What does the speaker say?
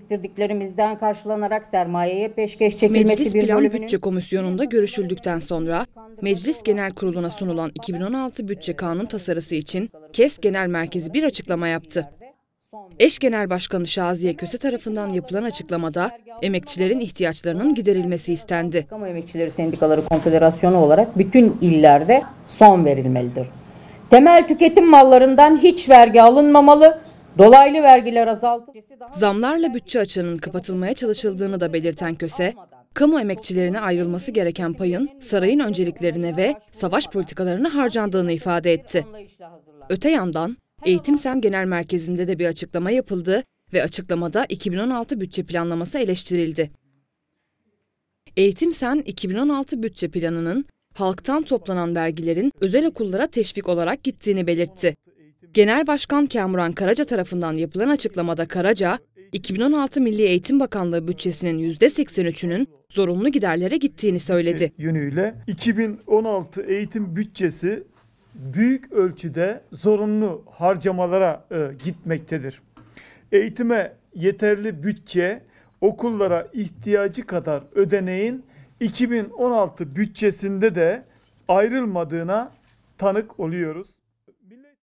Getirdiklerimizden karşılanarak sermayeye peşkeş çekilmesi Meclis bir Plan bölümünün... Bütçe Komisyonu'nda görüşüldükten sonra Meclis Genel Kurulu'na sunulan 2016 Bütçe Kanun tasarısı için KES Genel Merkezi bir açıklama yaptı. Eş Genel Başkanı Şaziye Köse tarafından yapılan açıklamada emekçilerin ihtiyaçlarının giderilmesi istendi. Kamu Emekçileri Sendikaları Konfederasyonu olarak bütün illerde son verilmelidir. Temel tüketim mallarından hiç vergi alınmamalı, dolaylı vergiler azaltılmalı. Zamlarla bütçe açığının kapatılmaya çalışıldığını da belirten Köse, kamu emekçilerine ayrılması gereken payın sarayın önceliklerine ve savaş politikalarına harcandığını ifade etti. Öte yandan Eğitim Sen Genel Merkezi'nde de bir açıklama yapıldı ve açıklamada 2016 bütçe planlaması eleştirildi. Eğitim Sen 2016 bütçe planının halktan toplanan vergilerin özel okullara teşvik olarak gittiğini belirtti. Genel Başkan Kamuran Karaca tarafından yapılan açıklamada Karaca, 2016 Milli Eğitim Bakanlığı bütçesinin %83'ünün zorunlu giderlere gittiğini söyledi. Yönüyle 2016 eğitim bütçesi büyük ölçüde zorunlu harcamalara gitmektedir. Eğitime yeterli bütçe okullara ihtiyacı kadar ödeneğin 2016 bütçesinde de ayrılmadığına tanık oluyoruz.